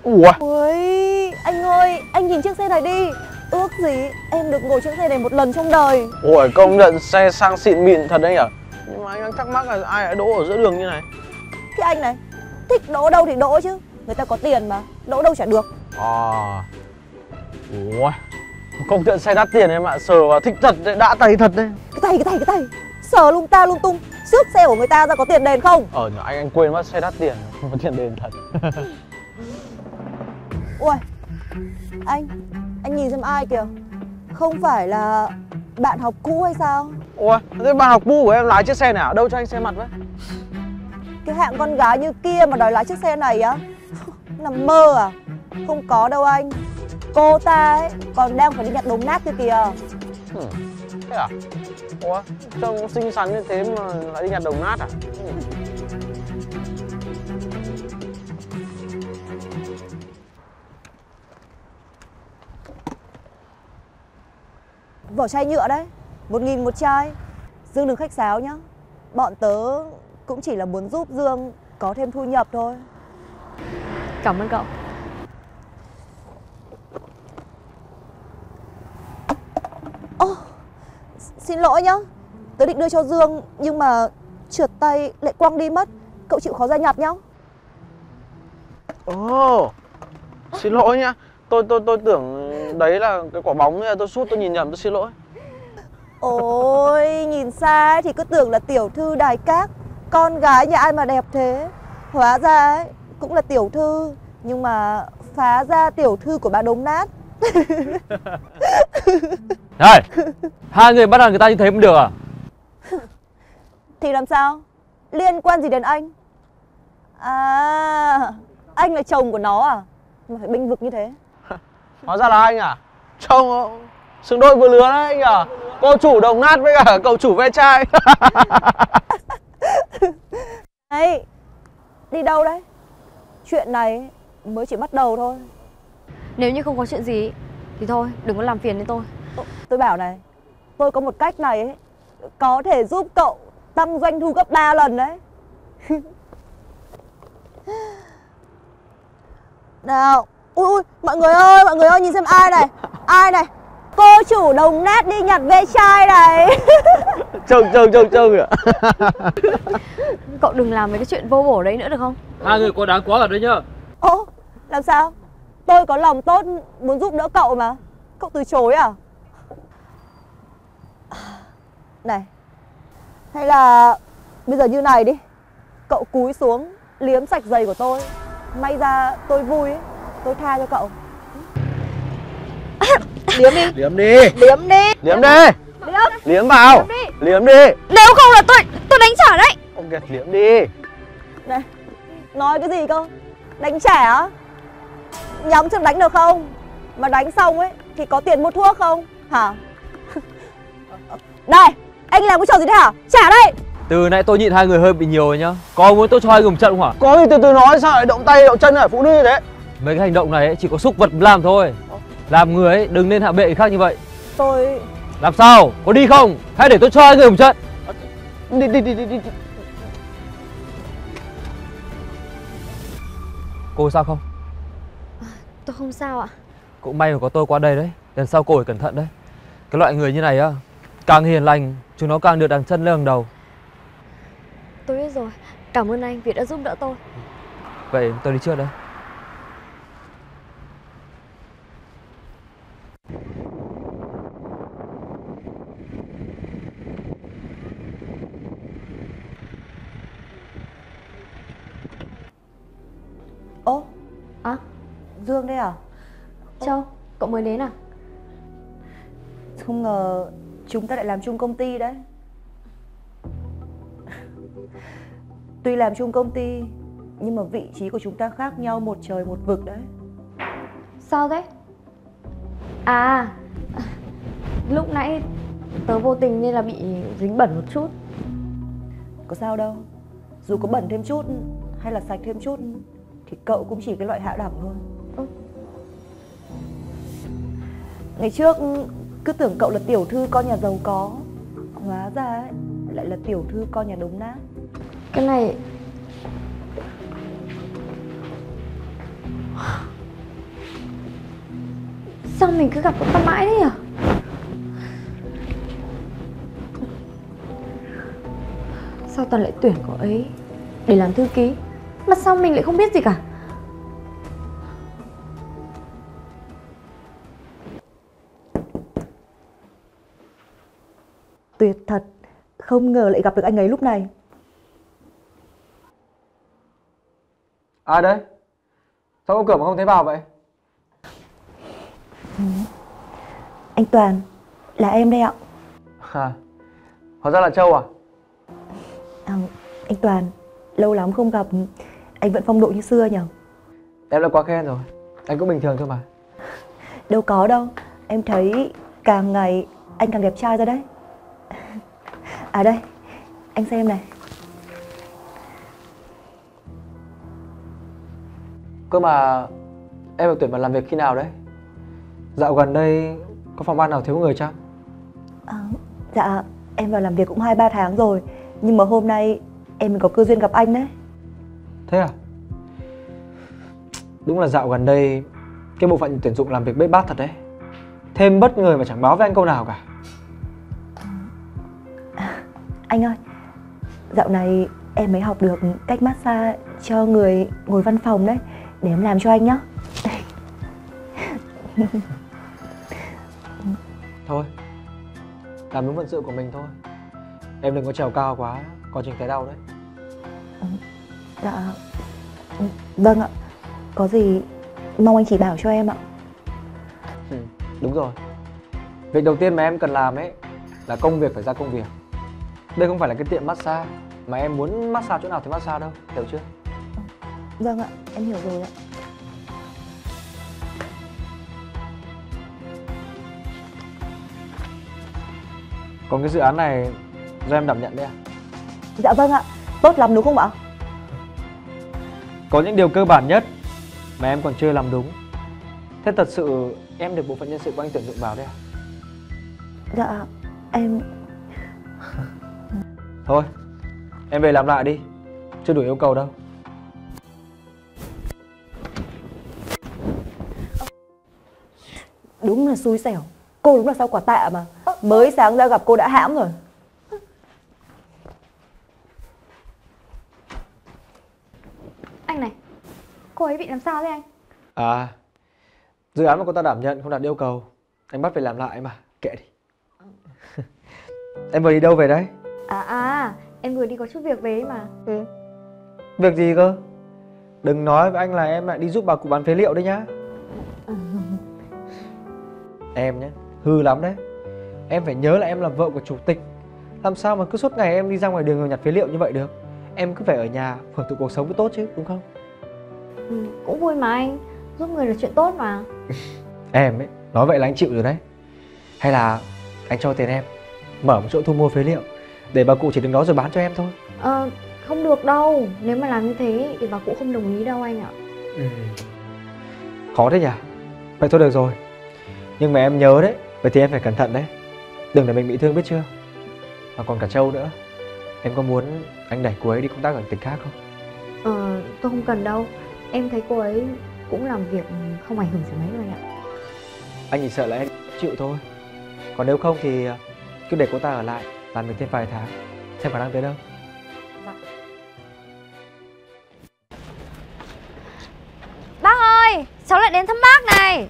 Ủa? Ôi, anh ơi, anh nhìn chiếc xe này đi. Ước gì em được ngồi chiếc xe này một lần trong đời. Ủa, công nhận xe sang xịn mịn thật đấy nhở? Nhưng mà anh đang thắc mắc là ai lại đỗ ở giữa đường như này? Cái anh này, thích đỗ đâu thì đỗ chứ. Người ta có tiền mà, đỗ đâu chả được. À. Ủa? Công nhận xe đắt tiền em ạ, sờ vào thích thật đấy, đã tay thật đấy. Cái tay, sờ lung ta lung tung. Xước xe của người ta ra có tiền đền không? Nhờ anh quên mất xe đắt tiền, không có tiền đền thật. Ui, anh nhìn xem ai kìa. Không phải là bạn học cũ hay sao? Ủa, thế bạn học cũ của em lái chiếc xe nào? Đâu cho anh xem mặt với? Cái hạng con gái như kia mà đòi lái chiếc xe này á? Nằm mơ à? Không có đâu anh. Cô ta ấy còn đang phải đi nhặt đống nát kia kìa. Thế à? Ủa, trông xinh xắn như thế mà lại đi nhặt đồng nát à? Vỏ chai nhựa đấy, 1.000 một chai. Dương đừng khách sáo nhá. Bọn tớ cũng chỉ là muốn giúp Dương có thêm thu nhập thôi. Cảm ơn cậu. Xin lỗi nhá. Tớ định đưa cho Dương nhưng mà trượt tay lại quăng đi mất. Cậu chịu khó ra nhặt nhá. Xin lỗi nhá. Tôi tưởng đấy là cái quả bóng nên là tôi sút, tôi nhìn nhầm, tôi xin lỗi. Ôi, nhìn xa ấy thì cứ tưởng là tiểu thư đài cát. Con gái nhà ai mà đẹp thế. Hóa ra ấy cũng là tiểu thư, nhưng mà phá ra tiểu thư của bà đống nát. Này, hai người bắt nạt người ta như thế mới được à? Thì làm sao? Liên quan gì đến anh? À, anh là chồng của nó à? Mà phải bênh vực như thế. Hóa ra là anh à? Trông xứng đôi vừa lứa đấy anh à? Cô chủ đồng nát với cả cậu chủ ve chai. Này, đi đâu đấy? Chuyện này mới chỉ bắt đầu thôi. Nếu như không có chuyện gì thì thôi, đừng có làm phiền đến tôi. Tôi bảo này, tôi có một cách này ấy, có thể giúp cậu tăng doanh thu gấp 3 lần đấy. Nào, ui, mọi người ơi, nhìn xem ai này. Ai này? Cô chủ đồng nát đi nhặt ve chai này. Trông ạ. Cậu đừng làm mấy cái chuyện vô bổ đấy nữa được không? Hai người có đáng quá ở đấy nhá. Ô, làm sao? Tôi có lòng tốt muốn giúp đỡ cậu mà. Cậu từ chối à? Này, hay là bây giờ như này đi. Cậu cúi xuống liếm sạch giày của tôi. May ra tôi vui ấy, tôi tha cho cậu. Liếm đi. Liếm đi. Liếm đi. Liếm đi. Liếm vào. Liếm đi. Nếu không là tôi đánh trả đấy. Ok, liếm đi. Này, nói cái gì cơ? Đánh trả á? Nhắm chừng đánh được không? Mà đánh xong ấy thì có tiền mua thuốc không? Hả? Này, anh làm cái trò gì thế hả? Trả đây. Từ nãy tôi nhịn hai người hơi bị nhiều rồi nhá. Có muốn tôi cho hai người một trận không hả? Có gì từ từ nói, sao lại động tay động chân ở phụ nữ như thế? Mấy cái hành động này ấy, chỉ có súc vật làm thôi. Làm người ấy đừng nên hạ bệ người khác như vậy. Tôi... Làm sao? Có đi không? Hay để tôi cho hai người một trận? Đi. Cô sao không? Tôi không sao ạ. Cũng may mà có tôi qua đây đấy. Lần sau cô phải cẩn thận đấy. Cái loại người như này á, càng hiền lành chúng nó càng được đằng chân lên hàng đầu. Tôi biết rồi. Cảm ơn anh vì đã giúp đỡ tôi. Vậy tôi đi trước đây. Ô, À, Dương đây à? Châu, cậu mới đến à? Không ngờ chúng ta lại làm chung công ty đấy. Tuy làm chung công ty nhưng mà vị trí của chúng ta khác nhau một trời một vực đấy. Sao thế? À, lúc nãy tớ vô tình nên là bị dính bẩn một chút. Có sao đâu. Dù có bẩn thêm chút hay là sạch thêm chút thì cậu cũng chỉ cái loại hạ đẳng thôi. Ngày trước cứ tưởng cậu là tiểu thư con nhà giàu có, hóa ra ấy lại là tiểu thư con nhà đống nát. Cái này Sao mình cứ gặp cậu ta mãi thế nhỉ? Sao toàn lại tuyển cậu ấy để làm thư ký, mà sao mình lại không biết gì cả? Tuyệt thật, không ngờ lại gặp được anh ấy lúc này. Ai đấy? Sao có cửa mà không thấy vào vậy? Anh Toàn, là em đây ạ. À, hóa ra là Châu à? Anh Toàn, lâu lắm không gặp, anh vẫn phong độ như xưa nhỉ? Em đã quá khen rồi, anh cũng bình thường thôi mà. Đâu có đâu, em thấy càng ngày anh càng đẹp trai ra đấy. À đây, anh xem này. Cơ mà em được tuyển vào làm việc khi nào đấy? Dạo gần đây có phòng ban nào thiếu người chăng? Dạ, em vào làm việc cũng 2-3 tháng rồi, nhưng mà hôm nay em mới có cơ duyên gặp anh đấy. Thế à? Đúng là dạo gần đây cái bộ phận tuyển dụng làm việc bết bát thật đấy. Thêm bất người mà chẳng báo với anh câu nào cả. Anh ơi, dạo này em mới học được cách massage cho người ngồi văn phòng đấy, để em làm cho anh nhá. Thôi, làm đúng phận sự của mình thôi. Em đừng có trèo cao quá, có chừng thấy đau đấy. Dạ, vâng ạ. Có gì mong anh chỉ bảo cho em ạ. Đúng rồi. Việc đầu tiên mà em cần làm ấy là công việc phải ra công việc. Đây không phải là cái tiệm massage mà em muốn massage chỗ nào thì massage đâu, hiểu chưa? Vâng ạ, em hiểu rồi ạ. Còn cái dự án này do em đảm nhận đấy à? Dạ vâng ạ, tốt lắm đúng không ạ? Có những điều cơ bản nhất mà em còn chưa làm đúng. Thế thật sự em được bộ phận nhân sự của anh tuyển dụng vào đấy à? Dạ, em... Thôi, em về làm lại đi. Chưa đủ yêu cầu đâu. Đúng là xui xẻo. Cô đúng là sao quả tạ mà. Mới sáng ra gặp cô đã hãm rồi. Anh này, cô ấy bị làm sao thế anh? À, dự án mà cô ta đảm nhận không đạt yêu cầu, anh bắt phải làm lại mà, kệ đi. Em vừa đi đâu về đấy? Em vừa đi có chút việc về ấy mà. Việc gì cơ? Đừng nói với anh là em lại đi giúp bà cụ bán phế liệu đấy nhá. Em nhé, hư lắm đấy. Em phải nhớ là em là vợ của chủ tịch. Làm sao mà cứ suốt ngày em đi ra ngoài đường nhặt phế liệu như vậy được. Em cứ phải ở nhà hưởng thụ cuộc sống mới tốt chứ, đúng không? Cũng vui mà anh, giúp người là chuyện tốt mà. Em ấy, nói vậy là anh chịu rồi đấy. Hay là anh cho tiền em mở một chỗ thu mua phế liệu để bà cụ chỉ đứng đó rồi bán cho em thôi. Không được đâu, nếu mà làm như thế thì bà cụ không đồng ý đâu anh ạ. Khó thế nhỉ? Vậy thôi được rồi. Nhưng mà em nhớ đấy, vậy thì em phải cẩn thận đấy. Đừng để mình bị thương biết chưa? Mà còn cả Châu nữa. Em có muốn anh đẩy cô ấy đi công tác ở tỉnh khác không? Tôi không cần đâu. Em thấy cô ấy cũng làm việc không ảnh hưởng gì mấy rồi ạ. Anh chỉ sợ là em chịu thôi. Còn nếu không thì cứ để cô ta ở lại làm việc thêm vài tháng, xem khả năng tới đâu. Bác ơi, cháu lại đến thăm bác này.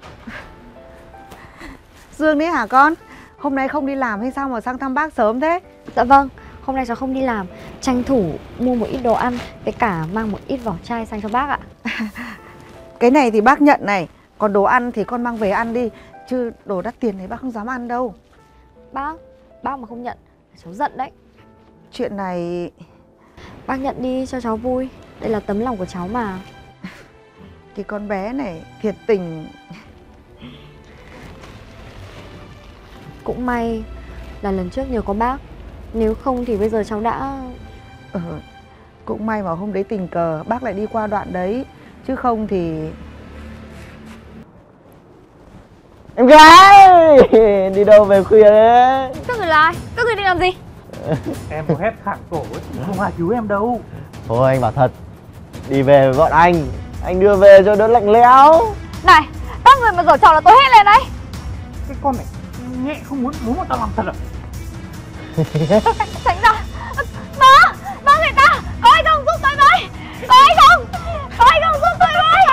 Dương đấy hả con? Hôm nay không đi làm hay sao mà sang thăm bác sớm thế? Dạ vâng, hôm nay cháu không đi làm, tranh thủ mua một ít đồ ăn với cả mang một ít vỏ chai sang cho bác ạ. Cái này thì bác nhận này, còn đồ ăn thì con mang về ăn đi, chứ đồ đắt tiền này bác không dám ăn đâu. Bác mà không nhận cháu giận đấy. Chuyện này... Bác nhận đi cho cháu vui, đây là tấm lòng của cháu mà. Thì con bé này thiệt tình. Cũng may là lần trước nhờ có bác, nếu không thì bây giờ cháu đã... Cũng may mà hôm đấy tình cờ bác lại đi qua đoạn đấy, chứ không thì... Em gái! Đi đâu về khuya đấy? Các người là ai? Các người định làm gì? Em có hét khản cổ ấy, không ai cứu em đâu. Thôi anh bảo thật, đi về với bọn anh đưa về cho đỡ lạnh lẽo. Này, bác Các người mà giở trò là tôi hét lên đấy. Cái con này nhẹ không muốn mà tao làm thật à? Tránh ra. Bố người ta, có ai không giúp tôi với? Có ai không giúp tôi với?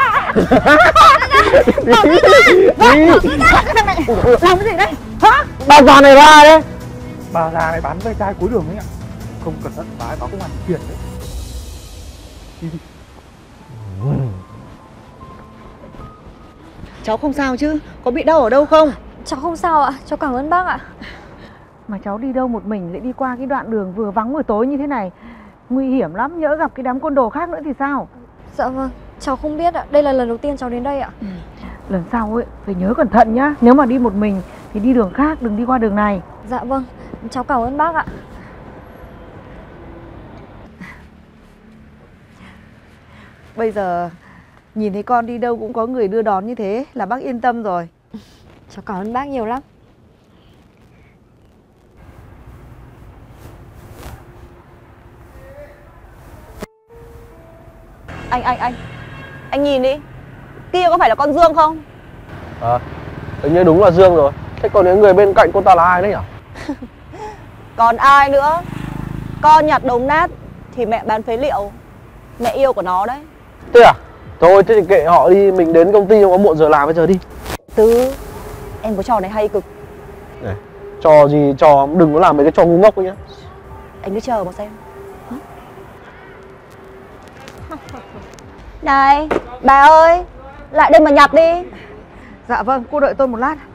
Làm cái gì đây? Hả? Bà già này ba đấy. Bà già này bán ve chai cuối đường ấy ạ. Không cẩn thận bà ấy báo công an chuyển đấy. Đi đi. Cháu không sao chứ? Có bị đau ở đâu không? Cháu không sao ạ, cháu cảm ơn bác ạ. Mà cháu đi đâu một mình lại đi qua cái đoạn đường vừa vắng vừa tối như thế này, nguy hiểm lắm, nhỡ gặp cái đám côn đồ khác nữa thì sao? Dạ vâng, cháu không biết ạ, đây là lần đầu tiên cháu đến đây ạ. Lần sau ấy phải nhớ cẩn thận nhá. Nếu mà đi một mình thì đi đường khác, đừng đi qua đường này. Dạ vâng, cháu cảm ơn bác ạ. Bây giờ nhìn thấy con đi đâu cũng có người đưa đón như thế là bác yên tâm rồi. Cháu cảm ơn bác nhiều lắm. Anh nhìn đi. Kia có phải là con Dương không? Tự nhiên đúng là Dương rồi. Thế còn những người bên cạnh cô ta là ai đấy nhỉ? Còn ai nữa? Con nhặt đống nát thì mẹ bán phế liệu. Mẹ yêu của nó đấy. Thế à? Thôi thế thì kệ họ đi, mình đến công ty không có muộn giờ làm bây giờ đi. Tứ, em có trò này hay cực. Này, trò gì trò, đừng có làm mấy cái trò ngu ngốc ấy nhá. Anh cứ chờ mà xem. Này, bà ơi, lại đây mà nhặt đi. Dạ vâng, cô đợi tôi một lát.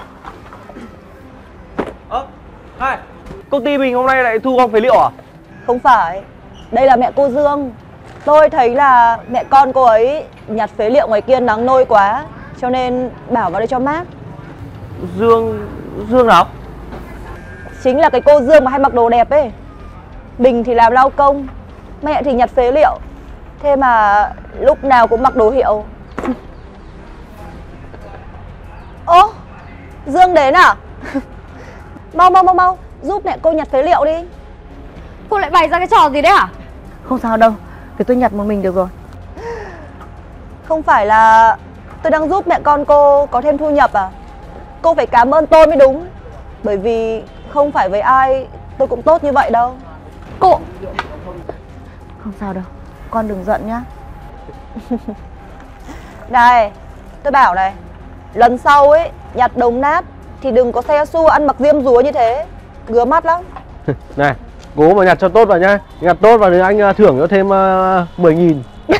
Này, công ty mình hôm nay lại thu gom phế liệu à? Không phải, đây là mẹ cô Dương. Tôi thấy là mẹ con cô ấy nhặt phế liệu ngoài kia nắng nôi quá, cho nên bảo vào đây cho mát. Dương nào? Chính là cái cô Dương mà hay mặc đồ đẹp ấy. Mình thì làm lao công, mẹ thì nhặt phế liệu. Thế mà lúc nào cũng mặc đồ hiệu. Ô, Dương đến à? Mau, giúp mẹ cô nhặt phế liệu đi. Cô lại bày ra cái trò gì đấy hả? Không sao đâu, để tôi nhặt một mình được rồi. Không phải là tôi đang giúp mẹ con cô có thêm thu nhập à? Cô phải cảm ơn tôi mới đúng. Bởi vì không phải với ai tôi cũng tốt như vậy đâu. Cô, Không sao đâu, con đừng giận nhá. Này, tôi bảo này, lần sau ấy nhặt đống nát thì đừng có xe xua ăn mặc diêm dúa như thế, ngứa mắt lắm. Này, cố mà nhặt cho tốt vào nhá. Nhặt tốt vào thì anh thưởng cho thêm 10.000.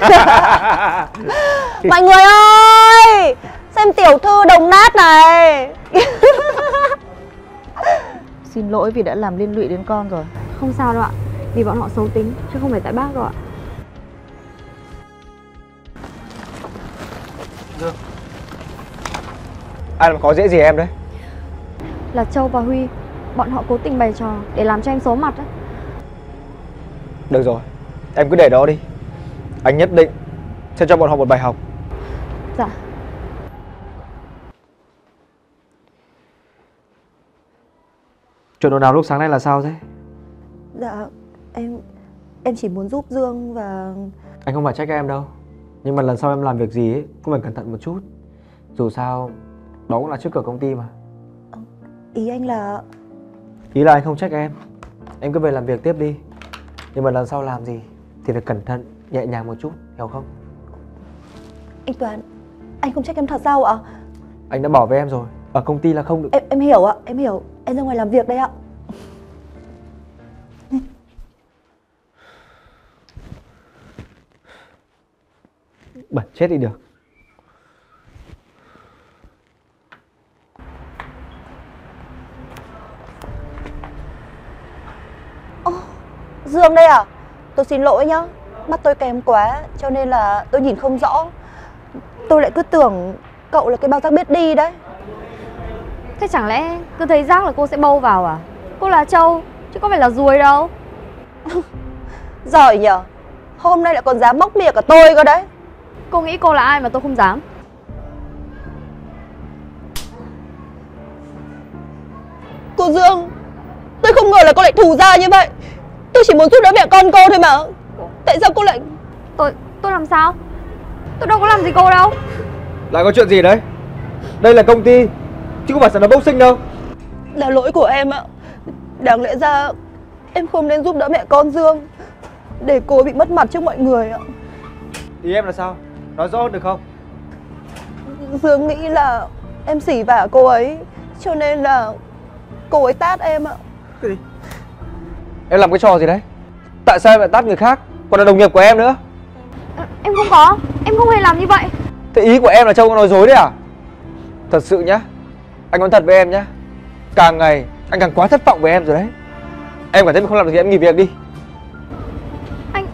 Mọi người ơi, xem tiểu thư đống nát này. Xin lỗi vì đã làm liên lụy đến con rồi. không sao đâu ạ. Vì bọn họ xấu tính, chứ không phải tại bác đâu ạ. Ai làm khó dễ gì em đấy? Là Châu và Huy. Bọn họ cố tình bày trò để làm cho em xấu mặt đấy. Được rồi, em cứ để đó đi. Anh nhất định sẽ cho bọn họ một bài học. Dạ. Chuyện ồn ào lúc sáng nay là sao thế? Dạ, em chỉ muốn giúp Dương và... Anh không phải trách em đâu. Nhưng mà lần sau em làm việc gì ấy, cũng phải cẩn thận một chút. Dù sao, đó cũng là trước cửa công ty mà. Ý anh là... Ý là anh không trách em. Em cứ về làm việc tiếp đi. Nhưng mà lần sau làm gì thì phải cẩn thận, nhẹ nhàng một chút, hiểu không? Anh Toàn, anh không trách em thật sao ạ? Anh đã bảo với em rồi, ở công ty là không được... Em hiểu ạ, em hiểu. Em ra ngoài làm việc đây ạ. Bẩn chết đi được. Dương đây à? Tôi xin lỗi nhá. Mắt tôi kém quá cho nên là tôi nhìn không rõ. Tôi lại cứ tưởng cậu là cái bao rác biết đi đấy. Thế chẳng lẽ cứ thấy rác là cô sẽ bâu vào à? Cô là Châu, chứ có phải là ruồi đâu. Giỏi nhở. Hôm nay lại còn dám móc mỉa cả tôi cơ đấy. Cô nghĩ cô là ai mà tôi không dám? Cô Dương, tôi không ngờ là cô lại thù ra như vậy. Tôi chỉ muốn giúp đỡ mẹ con cô thôi mà. Tại sao cô lại... Tôi làm sao? Tôi đâu có làm gì cô đâu. Lại có chuyện gì đấy? Đây là công ty, chứ không phải sàn đấu boxing đâu. Là lỗi của em ạ. Đáng lẽ ra em không nên giúp đỡ mẹ con Dương, để cô bị mất mặt trước mọi người ạ. Ý em là sao? Nói rõ hơn được không? Dương nghĩ là em xỉ vả cô ấy, cho nên là cô ấy tát em ạ. Cái gì? Em làm cái trò gì đấy? Tại sao em lại tát người khác, còn là đồng nghiệp của em nữa? Em không có, em không hề làm như vậy. Thế ý của em là Châu có nói dối đấy à? Thật sự nhá, anh nói thật với em nhá, càng ngày anh càng quá thất vọng với em rồi đấy. Em cảm thấy mình không làm được gì em nghỉ việc đi. Anh...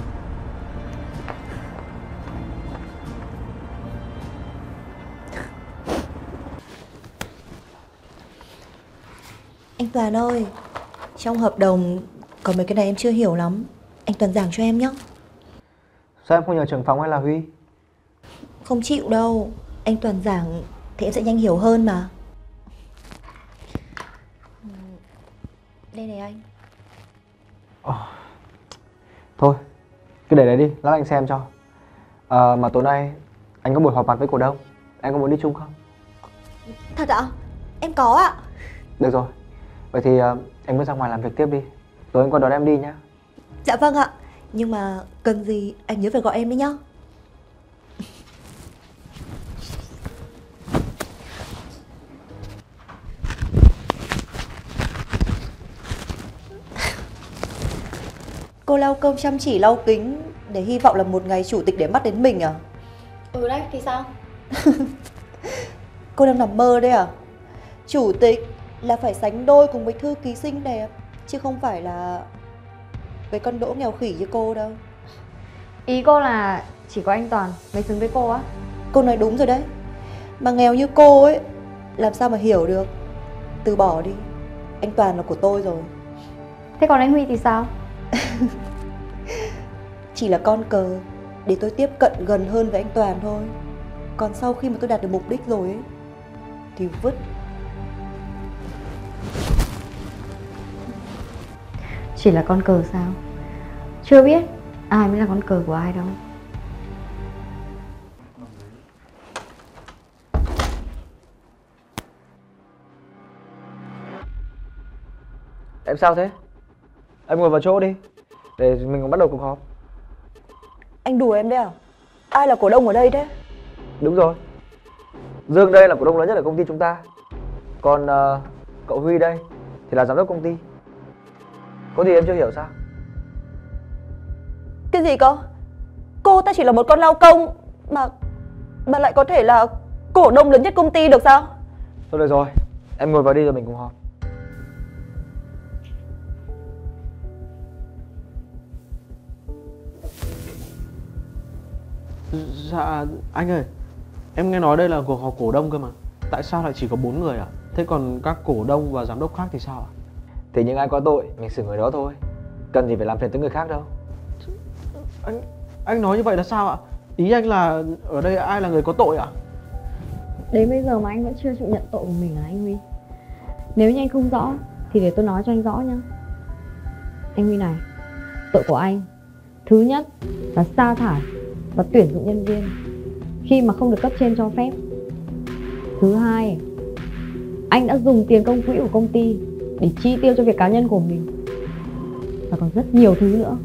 Anh Toàn ơi, trong hợp đồng có mấy cái này em chưa hiểu lắm, anh Toàn giảng cho em nhé. Sao em không nhờ trưởng phòng hay là Huy? Không chịu đâu, anh Toàn giảng thì em sẽ nhanh hiểu hơn mà. Đây này anh. Thôi, cứ để đấy đi, lát anh xem cho. Mà tối nay anh có buổi họp mặt với cổ đông, em có muốn đi chung không? Thật ạ? Em có ạ. Được rồi, vậy thì anh bước ra ngoài làm việc tiếp đi, rồi anh qua đón em đi nhá. Dạ vâng ạ, nhưng mà cần gì anh nhớ phải gọi em đấy nhá. Cô lau công chăm chỉ lau kính để hy vọng là một ngày chủ tịch để mắt đến mình à? Ừ đấy, thì sao? Cô đang nằm mơ đấy à? Chủ tịch là phải sánh đôi cùng với thư ký xinh đẹp, chứ không phải là với con đỗ nghèo khỉ như cô đâu. Ý cô là chỉ có anh Toàn mới xứng với cô á? Cô nói đúng rồi đấy. Mà nghèo như cô ấy, làm sao mà hiểu được. Từ bỏ đi, anh Toàn là của tôi rồi. Thế còn anh Huy thì sao? Chỉ là con cờ để tôi tiếp cận gần hơn với anh Toàn thôi. Còn sau khi mà tôi đạt được mục đích rồi ấy, thì vứt. Chỉ là con cờ sao? Chưa biết ai mới là con cờ của ai đâu. Em sao thế? Em ngồi vào chỗ đi, để mình còn bắt đầu cuộc họp. Anh đùa em đấy à? Ai là cổ đông ở đây thế? Đúng rồi, Dương đây là cổ đông lớn nhất ở công ty chúng ta. Còn cậu Huy đây thì là giám đốc công ty. Có gì em chưa hiểu sao? Cái gì cơ? Cô ta chỉ là một con lao công mà lại có thể là cổ đông lớn nhất công ty được sao? Thôi được rồi, em ngồi vào đi rồi mình cùng họp. Dạ anh ơi, em nghe nói đây là cuộc họp cổ đông cơ mà. Tại sao lại chỉ có 4 người à? Thế còn các cổ đông và giám đốc khác thì sao ạ? Thì những ai có tội mình xử người đó thôi, cần gì phải làm phiền tới người khác đâu. Anh nói như vậy là sao ạ? Ý anh là ở đây ai là người có tội ạ? Đến bây giờ mà anh vẫn chưa chịu nhận tội của mình là anh Huy. Nếu như anh không rõ thì để tôi nói cho anh rõ nhá. Anh Huy này, tội của anh thứ nhất là sa thải và tuyển dụng nhân viên khi mà không được cấp trên cho phép. Thứ hai, anh đã dùng tiền công quỹ của công ty để chi tiêu cho việc cá nhân của mình. Và còn rất nhiều thứ nữa.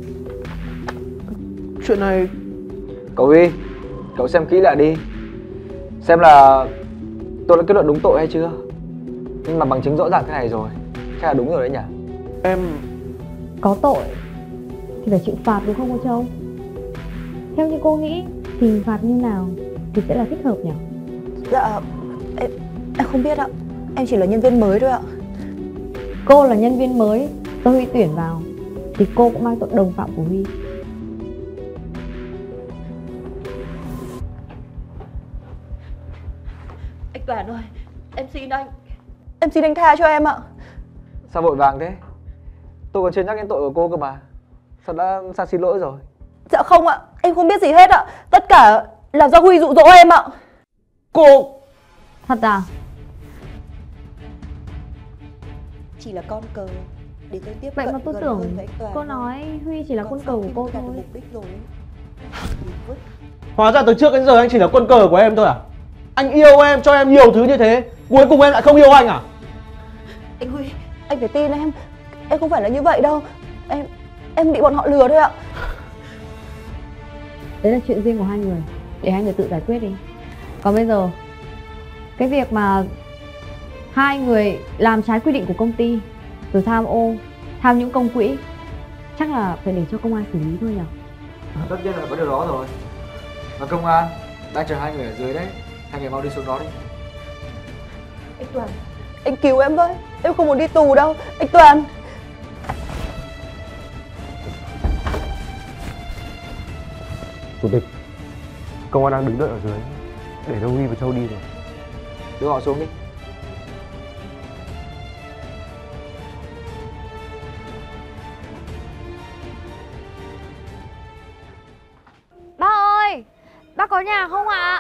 Chuyện này... Cậu Huy, cậu xem kỹ lại đi, xem là tôi đã kết luận đúng tội hay chưa. Nhưng mà bằng chứng rõ ràng thế này rồi, chắc là đúng rồi đấy nhỉ? Em... Có tội thì phải chịu phạt đúng không cô Châu? Theo như cô nghĩ thì hình phạt như nào thì sẽ là thích hợp nhỉ? Dạ, em không biết ạ. Em chỉ là nhân viên mới thôi ạ. Cô là nhân viên mới do Huy tuyển vào thì cô cũng mang tội đồng phạm của Huy. Anh Toàn ơi, em xin anh. Em xin anh tha cho em ạ. Sao vội vàng thế? Tôi còn chưa nhắc đến tội của cô cơ mà. Sao đã sao xin lỗi rồi? Dạ không ạ, em không biết gì hết ạ. Tất cả là do Huy dụ dỗ em ạ. Cô... Thật à? Chỉ là con cờ để tôi tiếp Vậy cận mà tôi gần tưởng hơn với anh Toàn cô thôi. nói Huy chỉ là Còn con sau cờ khi của cô tôi đạt được thôi. mục đích rồi thì vứt. Hóa ra từ trước đến giờ anh chỉ là quân cờ của em thôi à? Anh yêu em, cho em nhiều thứ như thế, cuối cùng em lại không yêu anh à? Anh Huy, anh phải tin em không phải là như vậy đâu. Em bị bọn họ lừa thôi ạ. Đấy là chuyện riêng của hai người, để hai người tự giải quyết đi. Còn bây giờ cái việc mà hai người làm trái quy định của công ty, rồi tham ô, tham nhũng công quỹ, chắc là phải để cho công an xử lý thôi nhỉ. Tất nhiên là có điều đó rồi. Và công an đang chờ hai người ở dưới đấy. Hai người mau đi xuống đó đi. Anh Toàn, anh cứu em với. Em không muốn đi tù đâu. Anh Toàn. Chủ tịch, công an đang đứng đợi ở dưới, để cho Huy và Châu đi rồi. Đưa họ xuống đi. Bác ơi, bác có nhà không ạ?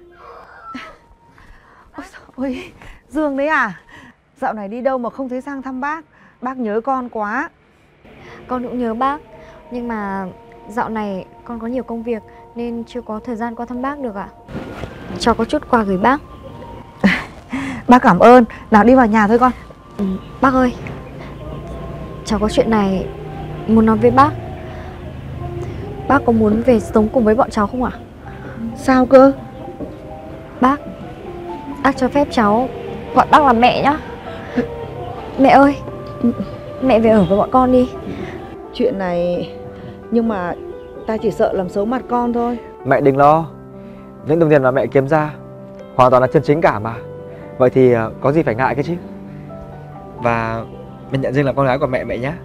Ôi dồi ôi, Dương đấy à? Dạo này đi đâu mà không thấy sang thăm bác? Bác nhớ con quá. Con cũng nhớ bác, nhưng mà dạo này con có nhiều công việc nên chưa có thời gian qua thăm bác được ạ. Cháu có chút quà gửi bác. Bác cảm ơn. Nào đi vào nhà thôi con. Bác ơi, cháu có chuyện này muốn nói với bác. Bác có muốn về sống cùng với bọn cháu không ạ? Sao cơ? Bác cho phép cháu gọi bác là mẹ nhá. Mẹ ơi, mẹ về ở với bọn con đi. Chuyện này, nhưng mà ta chỉ sợ làm xấu mặt con thôi. Mẹ đừng lo. Những đồng tiền mà mẹ kiếm ra hoàn toàn là chân chính cả mà. Vậy thì có gì phải ngại cái chứ. Và mình nhận riêng là con gái của mẹ nhé.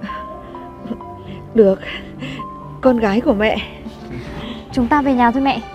Được, con gái của mẹ. Chúng ta về nhà thôi mẹ.